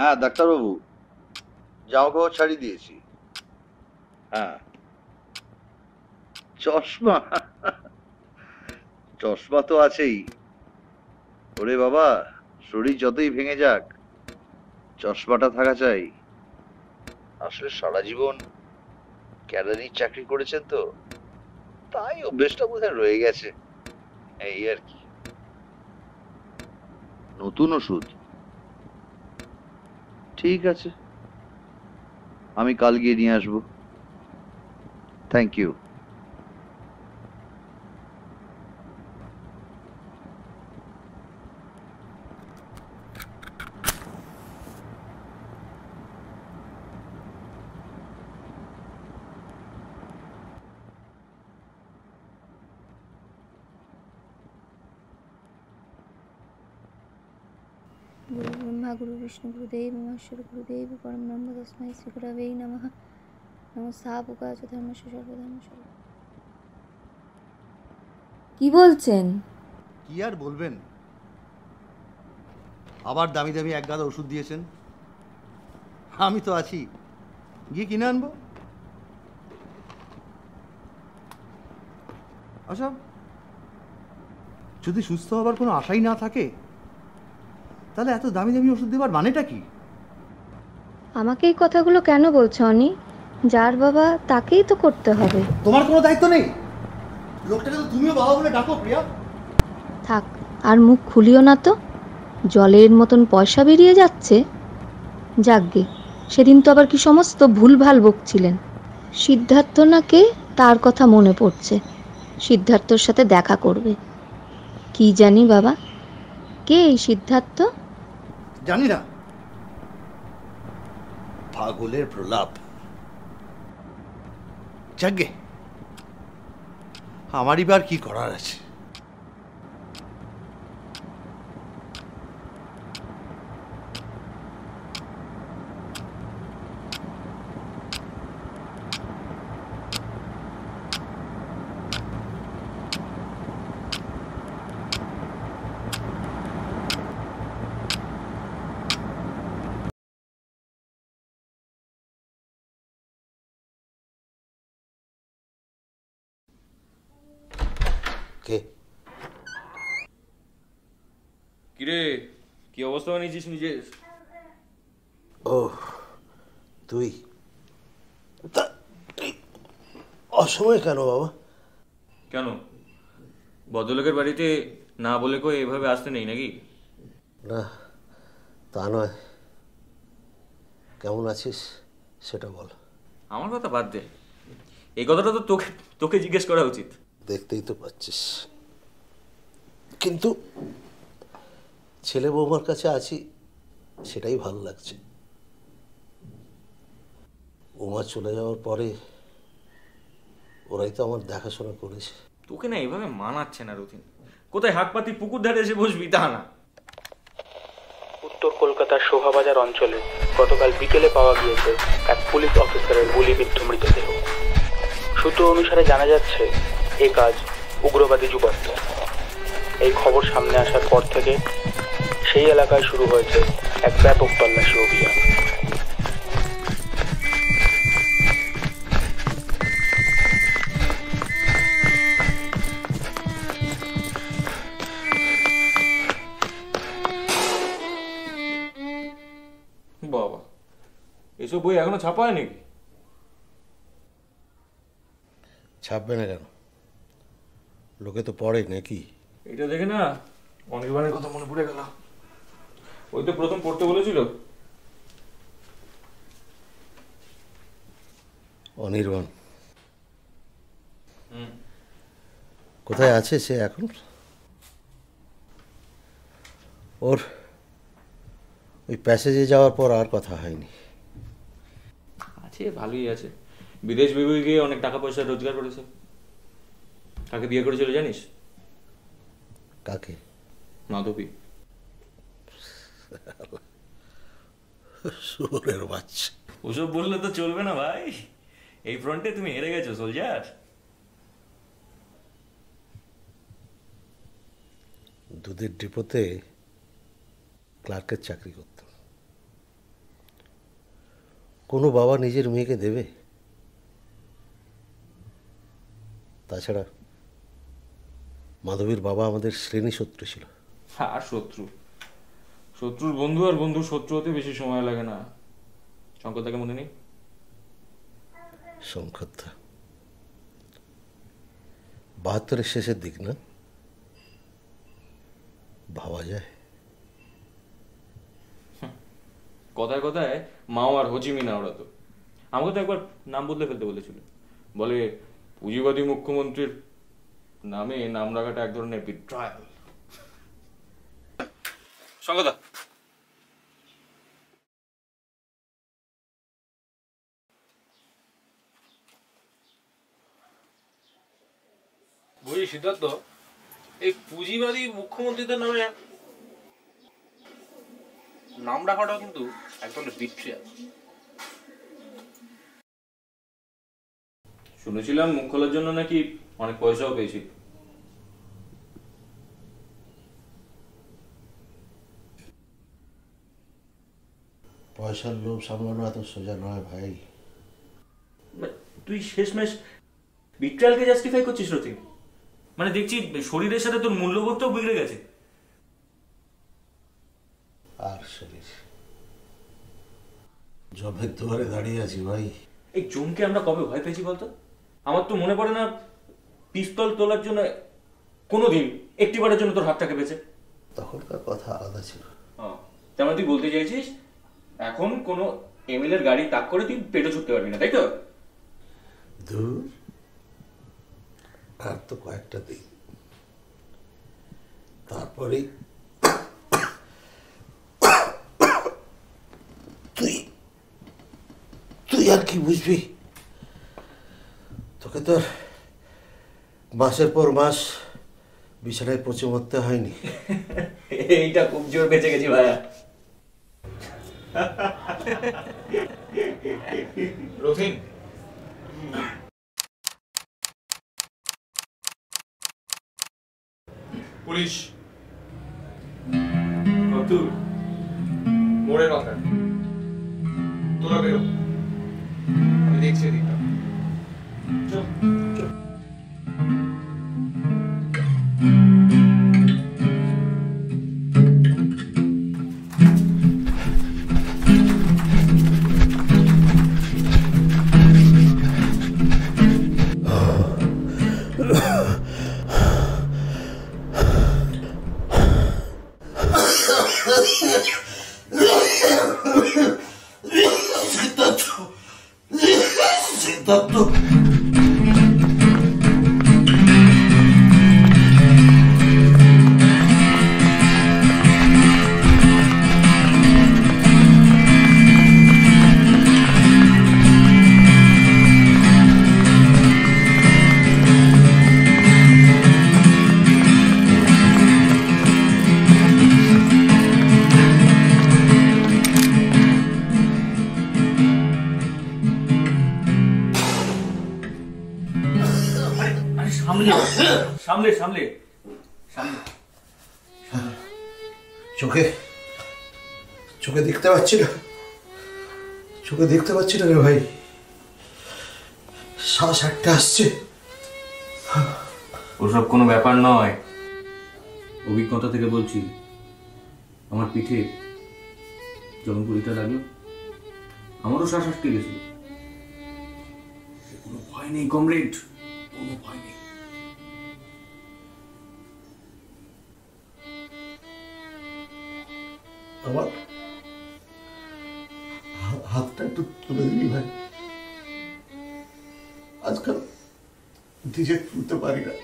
হ্যাঁ ডাক্তারবাবু, জামা কাপড় ছাড়িয়ে দিয়েছি। হ্যাঁ। চশমা? চশমা তো আছেই। ওরে বাবা, শরীর যতই ভেঙে যাক, চশমাটা থাকা চাই। আসলে সারা জীবন ক্যারানির চাকরি করেছেন তো, তাই অভ্যেসটা বোধহয় রয়ে গেছে। এই আর কি। নতুন ওষুধ? ঠিক আছে, আমি কাল গিয়ে নিয়ে আসবো। Thank you. गुरु ब्रह्मा गुरु विष्णु गुरुदेव महेश्वर गुरुदेव परम ब्रह्म तस्मै श्री गुरवे नमः। नमस्तापुकाच धर्मस्य सर्वधर्मस्य। কি বলছেন? কি আর বলবেন, আবার দামি দামি এক গাদা ওষুধ দিয়েছেন। আমি তো আছি, গিয়ে কিনে আনবো। আচ্ছা, যদি সুস্থ হবার কোনো আশাই না থাকে, তাহলে এত দামি দামি ওষুধ দেবার মানেটা কি? আমাকে এই কথাগুলো কেন বলছো অনি? যার বাবা তাকেই তো করতে হবে। তোমার কোনো দায়িত্ব নেই? লোকটাকে তো তুমিও বাবা বলে ডাকো প্রিয়া। থাক, আর মুখ খুলিও না তো। জলের মতন পয়সা বেরিয়ে যাচ্ছে। যাকগে, সেদিন তো আবার কি সমস্ত ভুলভাল বকছিলেন। সিদ্ধার্থ নাকে তার কথা মনে পড়ছে, সিদ্ধার্থর সাথে দেখা করবে। কি জানি বাবা, কে এই সিদ্ধার্থ? জানি না, পাগলের প্রলাপ। যাকগে, আমারই বার কি করার আছে। কে? কিরে, কি অবস্থা বানিয়েছিস নিজের? ও তুই, তা অসময়ে কেন বাবা? কেন, ভদ্রলোকের বাড়িতে না বলে কই এভাবে আসতে নেই নাকি? না, তা নয়। কেমন আছিস সেটা বল। আমার কথা বাদ দে, এই কথাটা তো তোকে তোকে জিজ্ঞেস করা উচিত। দেখতেই তো পাচ্ছিস, কিন্তু ছেলে বৌমার কাছে আছি সেটাই ভালো লাগছে। ওমা চলে যাওয়ার পরে ওরাই তো আমার দেখাশোনা করেছে। তোকে না এইভাবে মানাচ্ছে না রুথিন। কোথায় হাত পাতি পুকুর ধারে এসে বসবি তা না। উত্তর কলকাতার শোভাবাজার অঞ্চলে গতকাল বিকেলে পাওয়া গিয়েছে এক পুলিশ অফিসারের গুলিবিদ্ধ মৃতদেহ। সূত্র অনুসারে জানা যাচ্ছে এ কাজ উগ্রবাদী যুবত্ব। এই খবর সামনে আসার পর থেকে সেই এলাকায় শুরু হয়েছে এক ব্যাপক তল্লাশি অভিযান। বাবা, এসব বই এখনো ছাপা হয় নাকি? ছাপবে না কেন, লোকে তো পড়ে নাকি। এটা দেখে না অনির্বাণের কথা মনে পড়ে গেল। ওই তো প্রথম পড়তে বলেছিল। অনির্বাণ কোথায় আছে সে এখন? ওর ওই প্যাসেজে যাওয়ার পর আর কথা হয়নি। আছে, ভালোই আছে। বিদেশ বিভুঁই গিয়ে অনেক টাকা পয়সা রোজগার করেছে। কাকে বিয়ে করেছিল জানিস? কাকে? মাধবী। সুরের বাচ্চা। ওসব বললে তো চলবে না ভাই, এই ফ্রন্টে তুমি হেরে গেছো সোলজার। দুধের ডিপোতে ক্লার্কের চাকরি করত, কোনো বাবা নিজের মেয়েকে দেবে? তাছাড়া মাধবীর বাবা আমাদের শ্রেণী শত্রু ছিল। আর শত্রুর বন্ধু আর বন্ধুর শত্রু হতে বেশি সময় লাগে না। শঙ্করদাকে মনে নেই? শঙ্করদা 72-এর শেষের দিক না? ভাবা যায়। কথায় কথায় মাও আর হোচিমিনা ওরা তো আমাকে তো একবার নাম বদলে ফেলতে বলেছিল। বলে পুঁজিবাদী মুখ্যমন্ত্রীর নামে নাম রাখাটা এক ধরনের বিট্রায়াল। শঙ্করদা, বলছি সিদ্ধার্থ, এই পুঁজিবাদী মুখ্যমন্ত্রীদের নামে নাম রাখাটা কিন্তু একদম বিট্রিয়াল। শুনেছিলাম মুখ খোলার জন্য নাকি অনেক পয়সাও পেয়েছি। পয়সার লোভ সামলানো এত সোজা নয় ভাই। তুই শেষমেশ বিট্রায়ালকে জাস্টিফাই করছিস রতিন? মানে দেখছি শরীরের সাথে তোর মূল্যবোধটাও বিগড়ে গেছে। আর শরীর জবের দুয়ারে দাঁড়িয়ে আছি ভাই। এই জমকে আমরা কবে ভয় পেয়েছি বলতো? আমার তো মনে পড়ে না পিস্তল তোলার জন্য কোনোদিন একটিবারের জন্য তোর হাতটা কেঁপেছে। তখনকার কথা আলাদা ছিল। তার মানে তুই বলতে চাইছিস এখন কোনো এমএলএর গাড়ি তাক করে তুই পেটে ছুটতে পারবি না, তাই তো? দূর, আর তো কয়েকটা দিন, তারপরেই তুই তুই আর কি বুঝবি? তোকে তো মাসের পর মাস বিছানায় পচে মরতে হয়নি। এইটা খুব জোর বেঁচে গেছি ভাইয়া। রথিন, পুলিশ মোড়ের মাথায় তোরা বেরো, আমি দেখছি এদিকটা। সিদ্ধার্থ, সামলে সামলে সামলে। চোখে চোখে দেখতে পাচ্ছি না, চোখে দেখতে পাচ্ছি না রে ভাই। শ্বাস একটা আসছে। ওসব কোনো ব্যাপার নয়, অভিজ্ঞতা থেকে বলছি। আমার পিঠে যখন গুলিটা লাগলো আমারও শ্বাস আটকে গেছিল। কোনো ভয় নেই কমরেড, কোনো ভয় নেই। আমার হাতটা একটু তুলে দিবি ভাই, আজকাল নিজে তুলতে পারি না।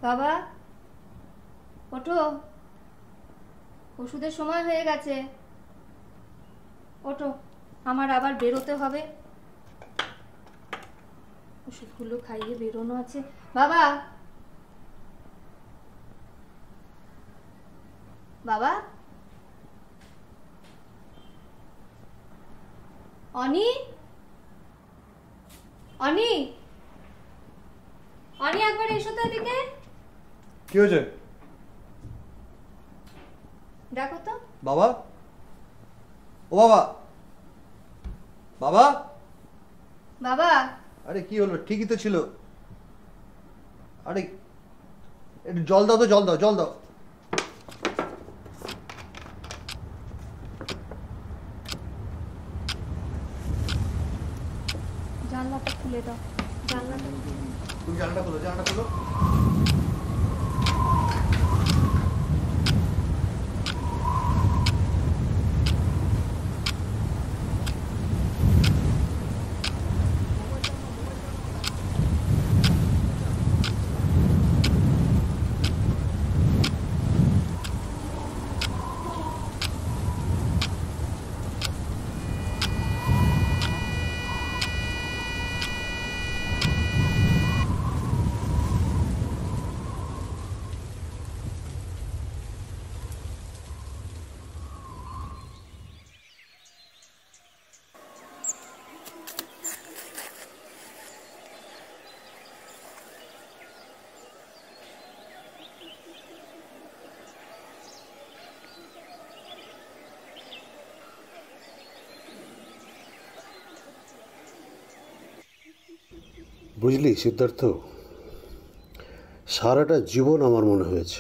বাবা ওঠো, ওষুধের সময় হয়ে গেছে, ওঠো, আমার আবার বেরোতে হবে, ওষুধগুলো খাইয়ে বেরোনো আছে। বাবা, বাবা, অনি, অনি, অনি একবার এসো তো এদিকে। কি হয়েছে দেখো তো। বাবা? ও বাবা, বাবা, বাবা, আরে কি হলো? ঠিকই তো ছিল। আরে একটু জল দাও তো, জল দাও, জল দাও। জানলাটা খুলে দাও, জানলাটা। তুমি জানাটা খোলো, জানাটা খোলো। বুঝলি সিদ্ধার্থ, সারাটা জীবন আমার মনে হয়েছে,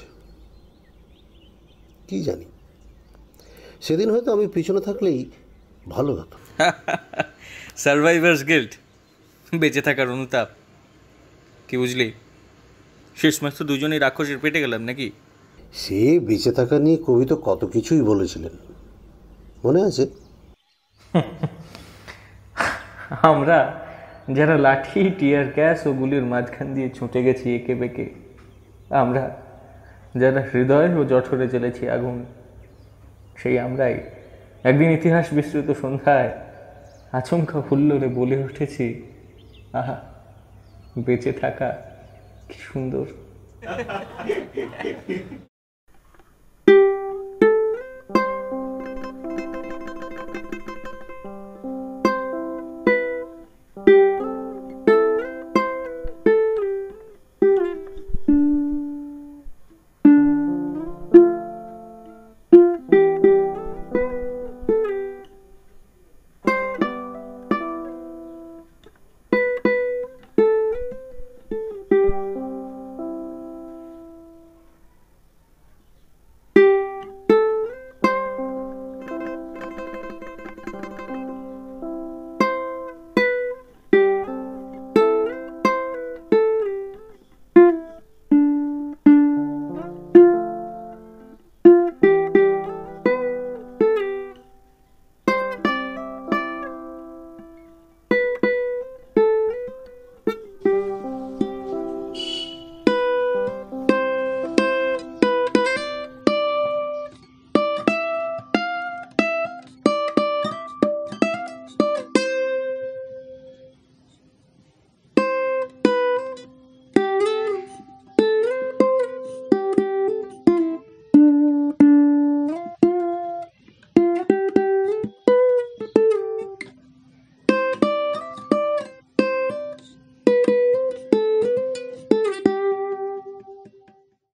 কি জানি সেদিন হয়তো আমি পিছনে থাকলেই ভালো হতো। সারভাইভার্স গিল্ট, বেঁচে থাকার অনুতাপ। কি বুঝলি, শেষমাস তো দুজনেই রাক্ষসের পেটে গেলাম নাকি? সে বেঁচে থাকা নিয়ে কবি তো কত কিছুই বলেছিলেন, মনে আছে? আমরা যারা লাঠি, টিয়ার গ্যাস ও গুলির মাঝখান দিয়ে ছুটে গেছি একে বেঁকে, আমরা যারা হৃদয় ও জঠরে জ্বেলেছি আগুন, সেই আমরাই একদিন ইতিহাস বিস্তৃত সন্ধ্যায় আচমকা হুল্লোড়ে বলে উঠেছি, আহা, বেঁচে থাকা কি সুন্দর।